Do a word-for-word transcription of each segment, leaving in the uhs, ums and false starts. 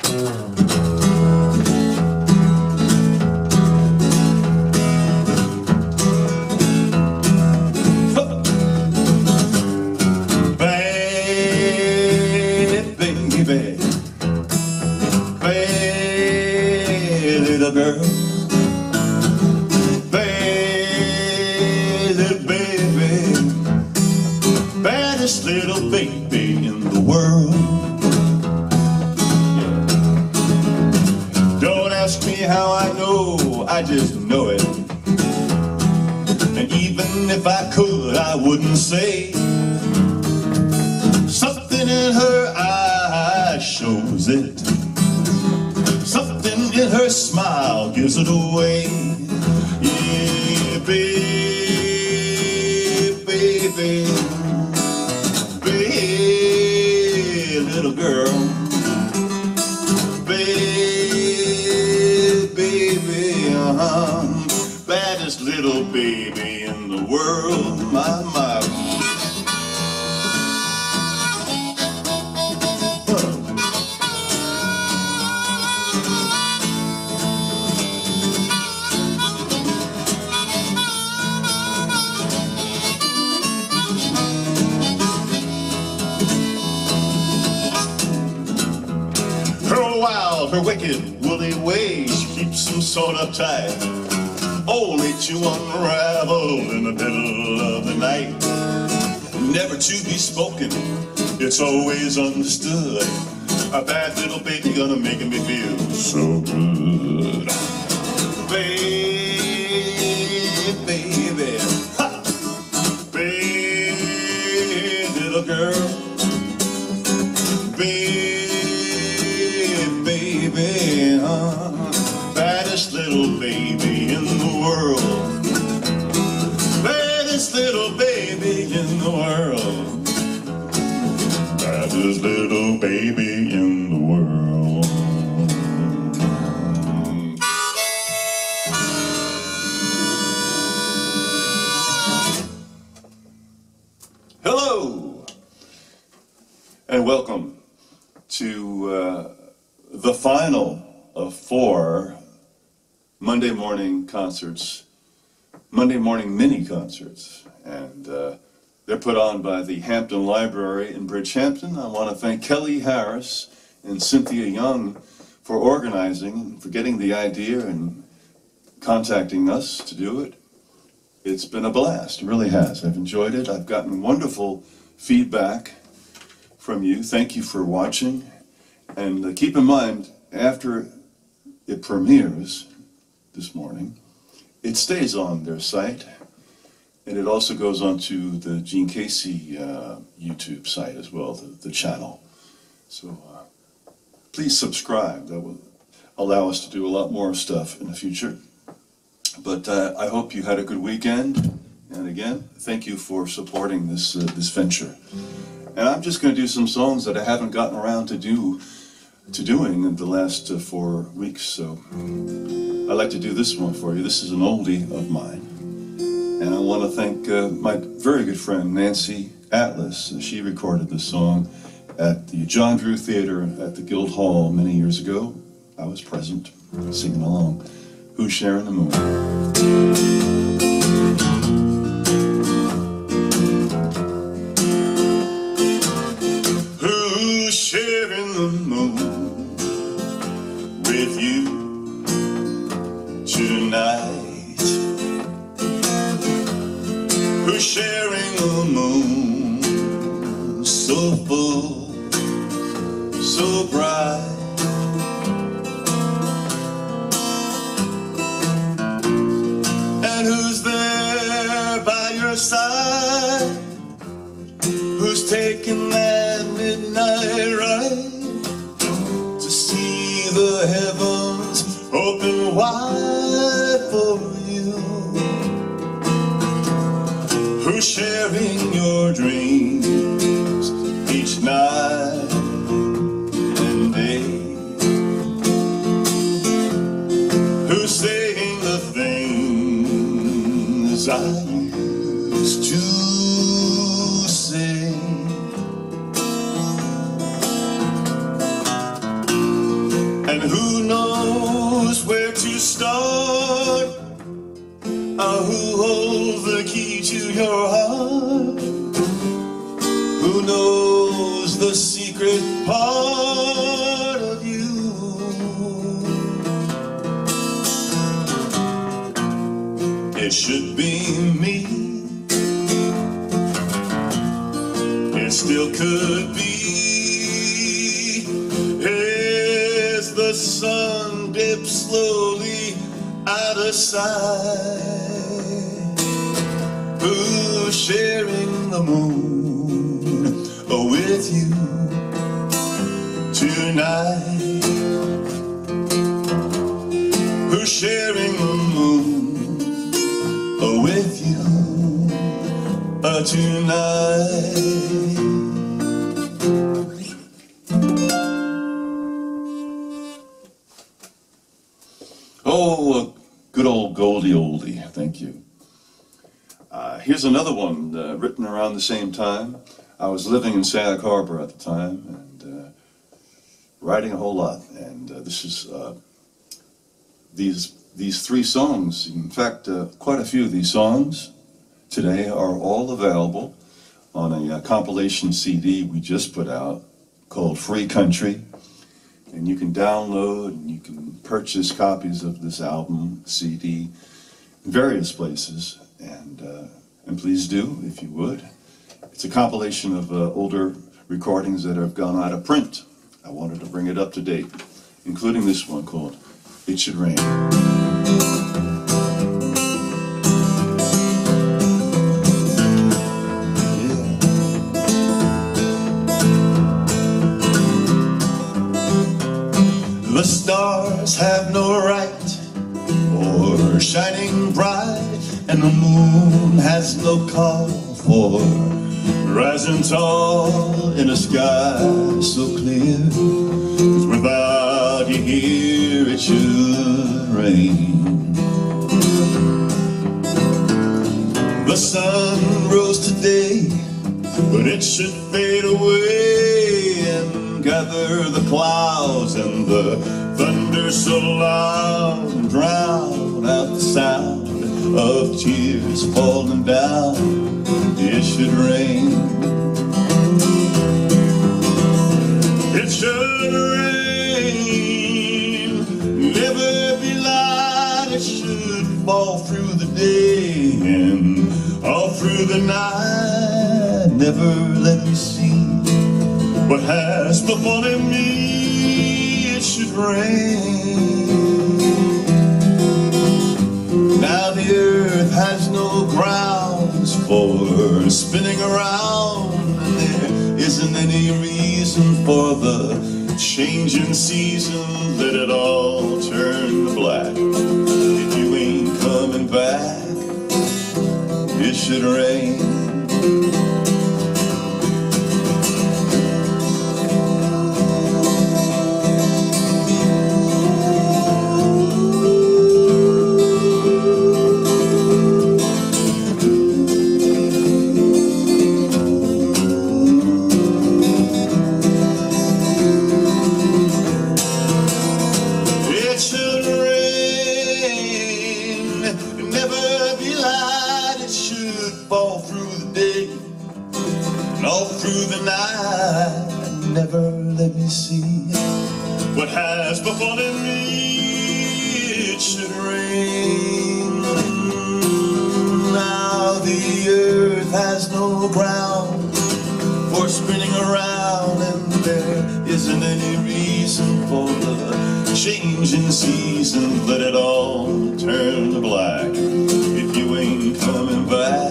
Little girl, bad little baby, baddest little baby in the world. Don't ask me how I know, I just know it. And even if I could, I wouldn't say. Something in her eyes shows it. Something in her smile gives it away. Yeah, baby, baby, baby, little girl, baby, baby, uh-huh, baddest little baby in the world, my, my. Wild, her wicked, woolly ways, she keeps them sewed up tight, only to unravel in the middle of the night. Never to be spoken, it's always understood. A bad little baby gonna make me feel so good. Baby, baby, ha! Baby, little girl, baby, baby, uh, baddest little baby in the world, baddest little baby in the world, baddest little baby in the world. Hello, and welcome to uh, the final of four Monday morning concerts, Monday morning mini concerts, and uh, they're put on by the Hampton Library in Bridgehampton. I want to thank Kelly Harris and Cynthia Young for organizing and for getting the idea and contacting us to do it. It's been a blast, it really has. I've enjoyed it. I've gotten wonderful feedback from you. Thank you for watching. And uh, keep in mind, after it premieres this morning, it stays on their site, and it also goes onto the Gene Casey uh, YouTube site as well, the, the channel. So uh, please subscribe. That will allow us to do a lot more stuff in the future. But uh, I hope you had a good weekend, and again, thank you for supporting this, uh, this venture. And I'm just going to do some songs that I haven't gotten around to do to doing in the last uh, four weeks, so I'd like to do this one for you. This is an oldie of mine, and I want to thank uh, my very good friend Nancy Atlas. She recorded this song at the John Drew Theater at the Guildhall many years ago. I was present, singing along. Who's Sharing the Moon? Who's sharing the moon with you tonight? Who's sharing the moon so full, so bright? And who's there by your side? Who's taking that midnight ride to see the heavens open wide for you? Who's sharing your dreams each night and day? Who's saying the things I used to say? secret part of you. It should be me. It still could be. As the sun dips slowly out of sight, who's sharing the moon with you tonight? Who's sharing the moon with you uh, tonight? Oh, a good old Goldie oldie, thank you. Uh, here's another one uh, written around the same time. I was living in Sag Harbor at the time and uh, writing a whole lot. And uh, this is uh, these these three songs. In fact, uh, quite a few of these songs today are all available on a uh, compilation C D we just put out called Free Country. And you can download and you can purchase copies of this album C D in various places. And uh, and please do, if you would. It's a compilation of uh, older recordings that have gone out of print. I wanted to bring it up to date, including this one called It Should Rain. Yeah. The stars have no right for shining bright, and the moon has no call for rising tall in a sky so clear. 'Cause without you here it should rain. The sun rose today, but it should fade away and gather the clouds and the thunder so loud and drown out the sound of tears falling down. It should rain. It should rain. Never be light. It should fall through the day and all through the night. Never let me see what has befallen me. It should rain. Now the earth has no grounds for spinning around, and there isn't any reason for the changing season. Let it all turn to black. If you ain't coming back, it should rain. Fall through the day and all through the night. Never let me see what has befallen me. It should rain. Now the earth has no ground for spinning around, and there isn't any reason for the changing season. Let it all turn to black. If you ain't coming back,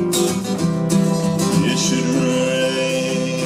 it should rain.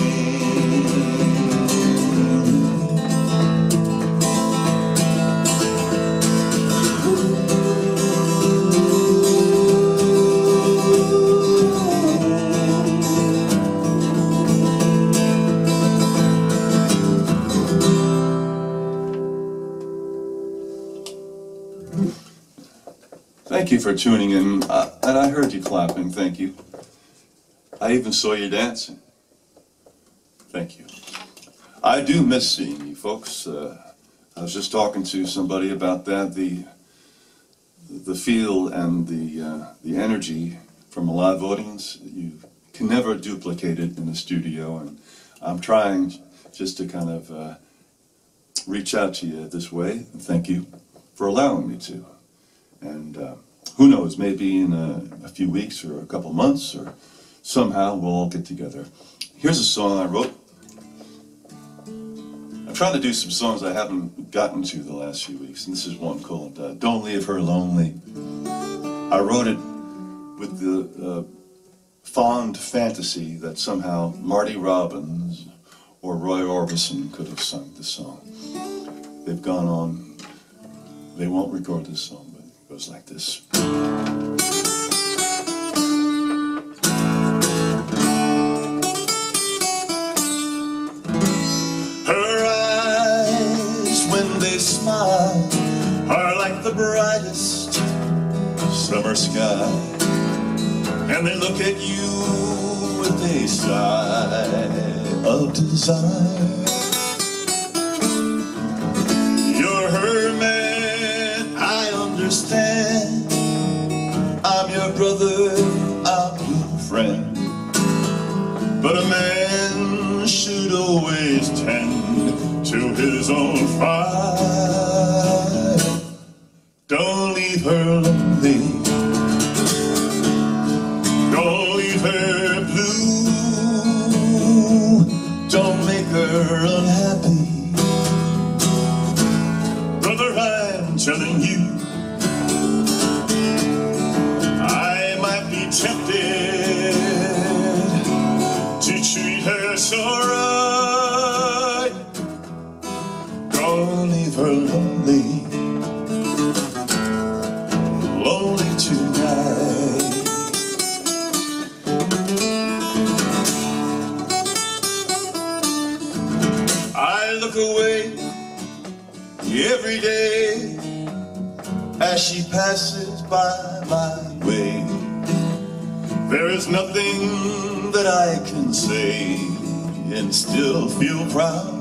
Thank you for tuning in, uh, and I heard you clapping, thank you. I even saw you dancing. Thank you. I do miss seeing you folks. Uh, I was just talking to somebody about that, the the feel and the, uh, the energy from a live audience. You can never duplicate it in the studio, and I'm trying just to kind of uh, reach out to you this way, and thank you for allowing me to. And uh, who knows, maybe in a, a few weeks or a couple months or somehow we'll all get together. Here's a song I wrote. I'm trying to do some songs I haven't gotten to the last few weeks, and this is one called uh, Don't Leave Her Lonely. I wrote it with the uh, fond fantasy that somehow Marty Robbins or Roy Orbison could have sung this song. They've gone on, they won't record this song, but it goes like this. Her eyes, when they smile, are like the brightest summer sky, and they look at you with a sigh of desire. You're her man, I understand. I'm your brother, I'm your friend. But a man should always tend to his own fire. Don't leave her lonely. Don't leave her blue. Don't make her unhappy. Brother, I'm telling you, I might be tempted to treat her so right. Don't leave her lonely, lonely tonight. I look away every day as she passes by my way. There is nothing that I can say and still feel proud.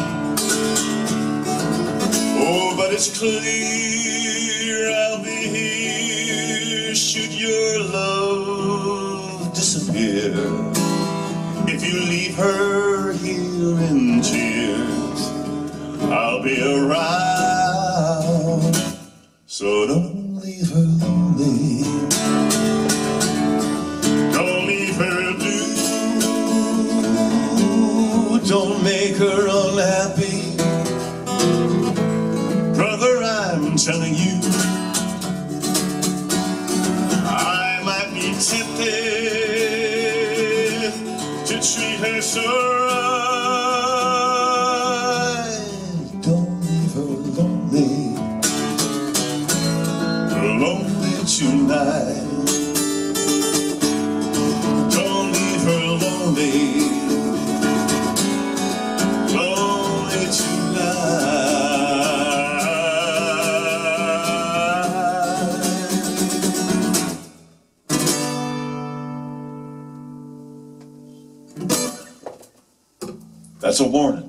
Oh, but it's clear I'll be here should your love disappear. If you leave her here in tears, I'll be around. So don't leave her lonely. Don't leave her blue. Don't make her unhappy. Brother, I'm telling you, I might be tempted to treat her so right. Don't leave her lonely, lonely tonight. Don't leave her lonely, lonely tonight. That's a warning.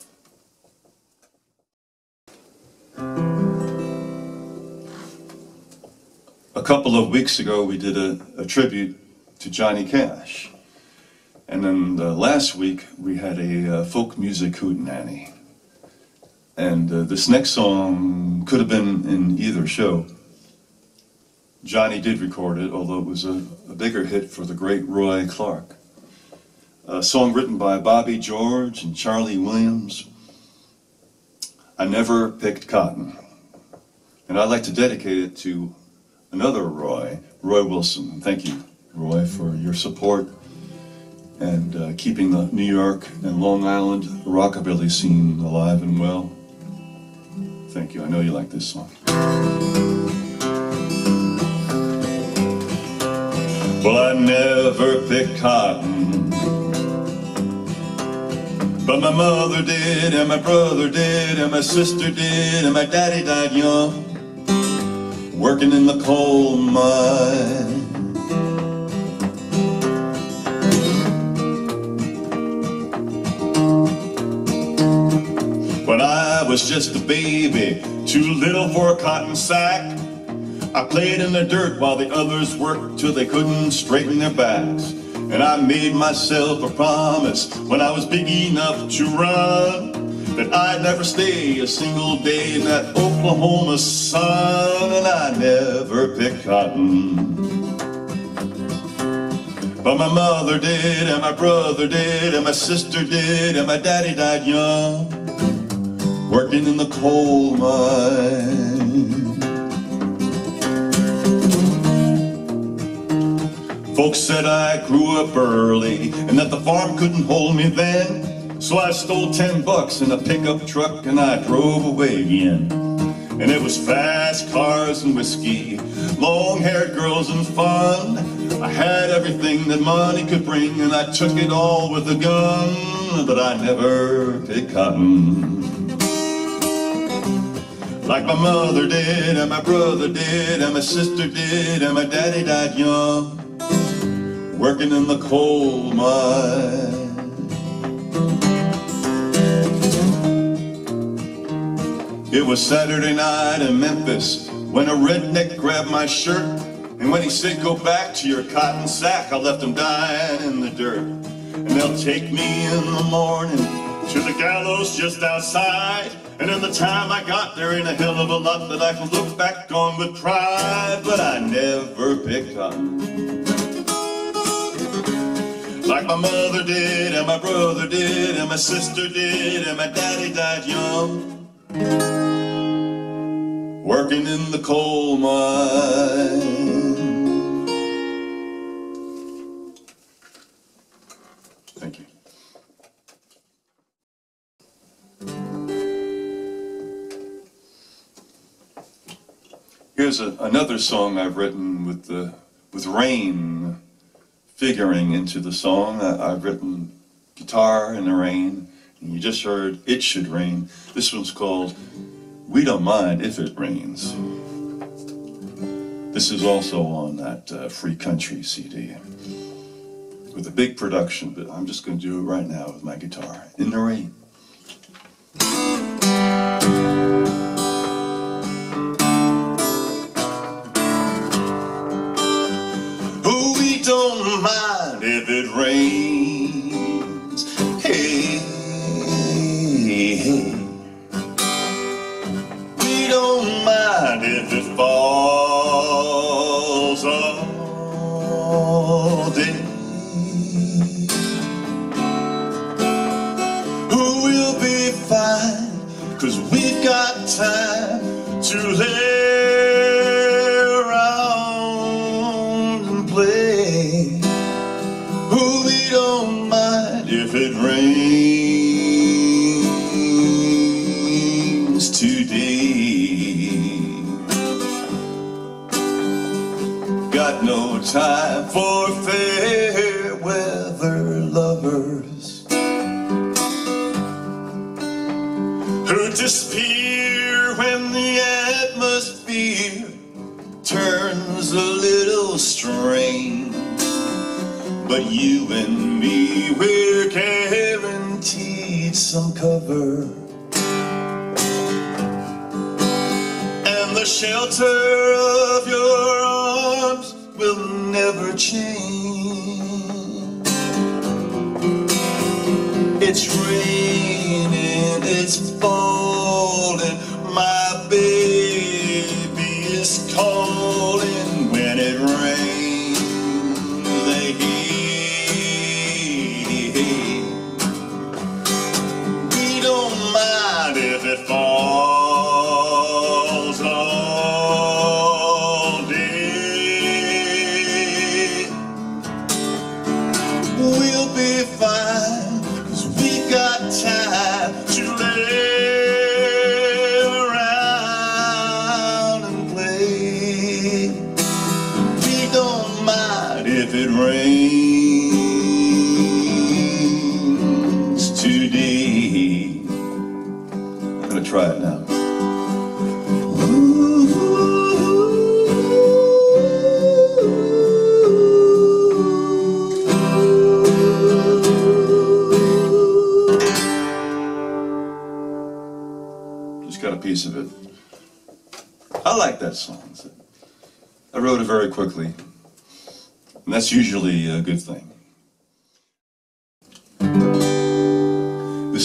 A couple of weeks ago, we did a, a tribute to Johnny Cash. And then uh, last week, we had a uh, folk music hootenanny. And uh, this next song could have been in either show. Johnny did record it, although it was a, a bigger hit for the great Roy Clark. A song written by Bobby George and Charlie Williams. I Never Picked Cotton. And I'd like to dedicate it to another Roy, Roy Wilson. Thank you, Roy, for your support and uh, keeping the New York and Long Island rockabilly scene alive and well. Thank you. I know you like this song. Well, I never picked cotton, but my mother did, and my brother did, and my sister did, and my daddy died young, working in the coal mine. When I was just a baby, too little for a cotton sack, I played in the dirt while the others worked till they couldn't straighten their backs. And I made myself a promise when I was big enough to run, that I'd never stay a single day in that Oklahoma sun. And I never picked cotton, but my mother did, and my brother did, and my sister did, and my daddy died young, working in the coal mine. Folks said I grew up early and that the farm couldn't hold me then, so I stole ten bucks in a pickup truck and I drove away again. And it was fast cars and whiskey, long-haired girls and fun. I had everything that money could bring, and I took it all with a gun, but I never picked cotton, like my mother did, and my brother did, and my sister did, and my daddy died young, working in the coal mine. It was Saturday night in Memphis when a redneck grabbed my shirt, and when he said, "Go back to your cotton sack," I left him dying in the dirt. And they'll take me in the morning to the gallows just outside, and in the time I got there ain't a hell of a lot that I can look back on with pride. But I never picked cotton, like my mother did, and my brother did, and my sister did, and my daddy died young, working in the coal mine. Thank you. Here's a, another song I've written with the with rain figuring into the song. I, I've written guitar in the rain, and you just heard "It Should Rain." This one's called "We Don't Mind If It Rains." This is also on that uh, Free Country C D with a big production, but I'm just going to do it right now with my guitar in the rain. Oh, we don't mind if it rains. Hey, hey. We don't mind if it falls all day. We'll be fine, 'cause we've got time to lay around and play. Oh, we don't mind if it rains today. Got no time for fair weather lovers who disappear when the atmosphere turns a little strange. But you and me, we're guaranteed some cover, and the shelter of your arms will never change. It's raining, it's falling, my baby is calling. When it rains, they hate. We don't mind if it falls all day. We'll be fine, 'cause we got time to lay around and play. We don't mind if it rains today. I'm gonna try it now. Got a piece of it. I like that song. I wrote it very quickly, and that's usually a good thing.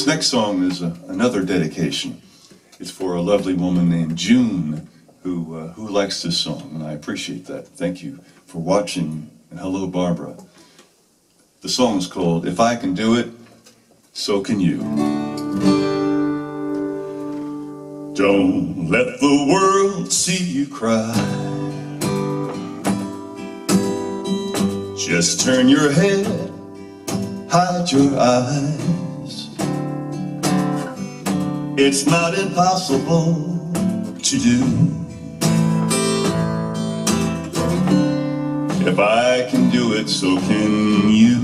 This next song is a, another dedication. It's for a lovely woman named June who, uh, who likes this song, and I appreciate that. Thank you for watching, and hello, Barbara. The song is called If I Can Do It, So Can You. Don't let the world see you cry. Just turn your head, hide your eyes. It's not impossible to do. If I can do it, so can you.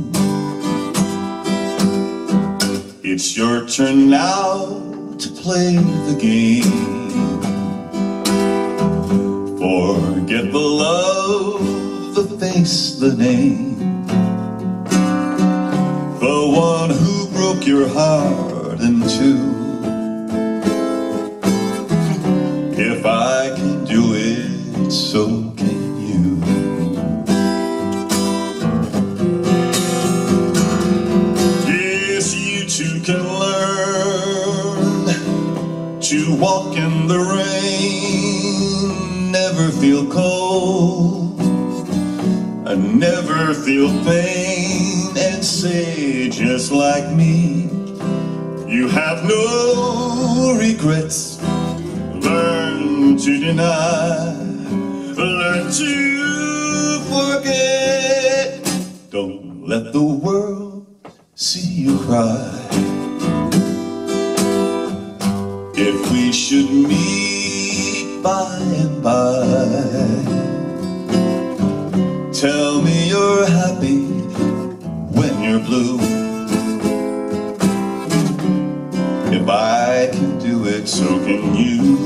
It's your turn now to play the game. Forget the love, the face, the name. The one who broke your heart in two. If I can do it, so can you. Yes, you too can learn to walk in the rain, never feel cold, and never feel pain, and say just like me, you have no regrets. Learn to deny, learn to forget. Don't let the world see you cry. If we should meet by and by, tell me you're happy when you're blue. If I can do it, so can you.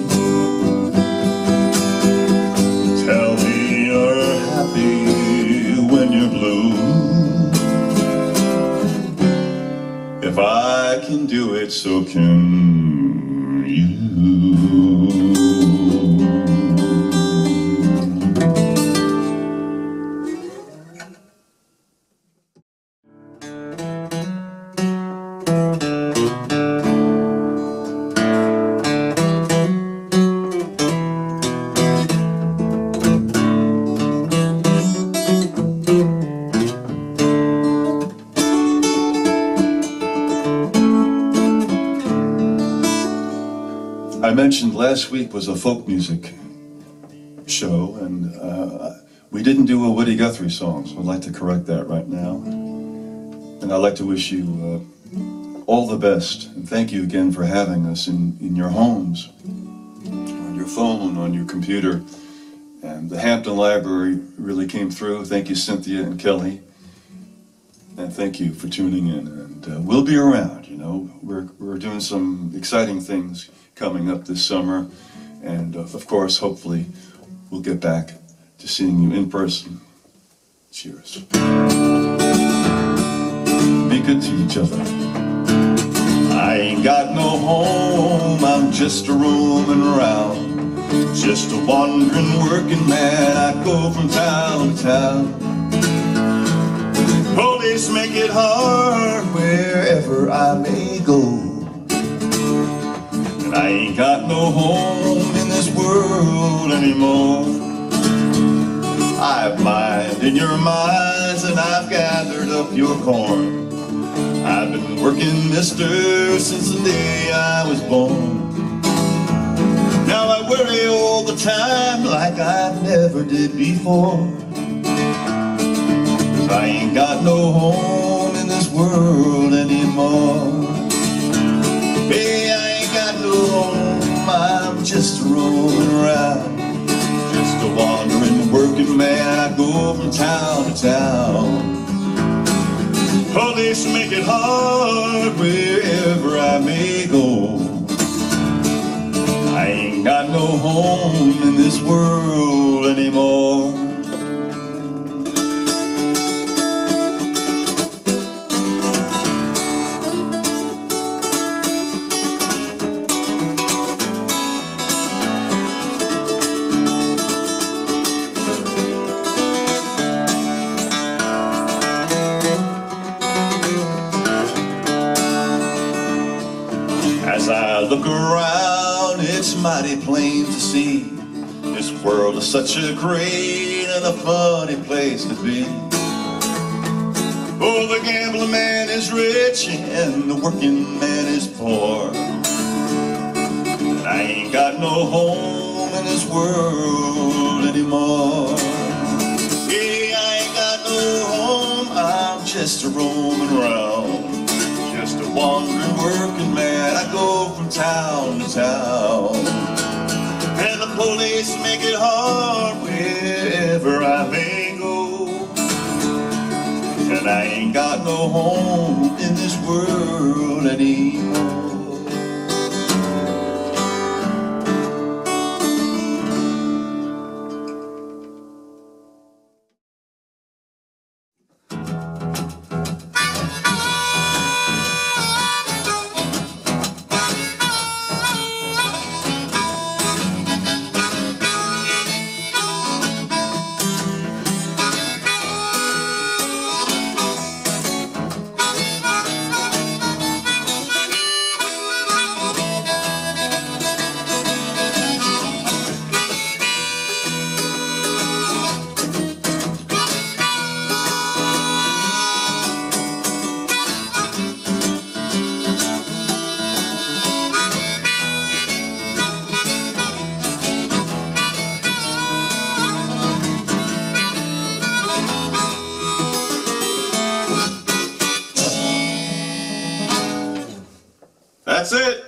Tell me you're happy when you're blue. If I can do it, so can you. I mentioned last week was a folk music show, and uh, we didn't do a Woody Guthrie song, so I'd like to correct that right now. And I'd like to wish you uh, all the best, and thank you again for having us in, in your homes, on your phone, on your computer. And the Hampton Library really came through. Thank you, Cynthia and Kelly. And thank you for tuning in. And uh, we'll be around, you know. We're, we're doing some exciting things coming up this summer, and uh, of course, hopefully, we'll get back to seeing you in person. Cheers. Be good to each other. I ain't got no home, I'm just a roaming around, just a wandering working man. I go from town to town. Police make it hard wherever I may go. I ain't got no home in this world anymore. I've mined in your mines and I've gathered up your corn. I've been working, mister, since the day I was born. Now I worry all the time like I never did before, 'cause I ain't got no home in this world anymore. Hey, I ain't got no home, I'm just rolling around, just a wandering working man. I go from town to town. Police make it hard wherever I may go. I ain't got no home in this world anymore. As I look around, it's mighty plain to see this world is such a great and a funny place to be. Oh, the gambling man is rich and the working man is poor. I ain't got no home in this world anymore. Yeah, I ain't got no home, I'm just a roaming around, just a wandering working man. I go from town to town, and the police make it hard wherever I may go. And I ain't got no home in this world anymore. That's it.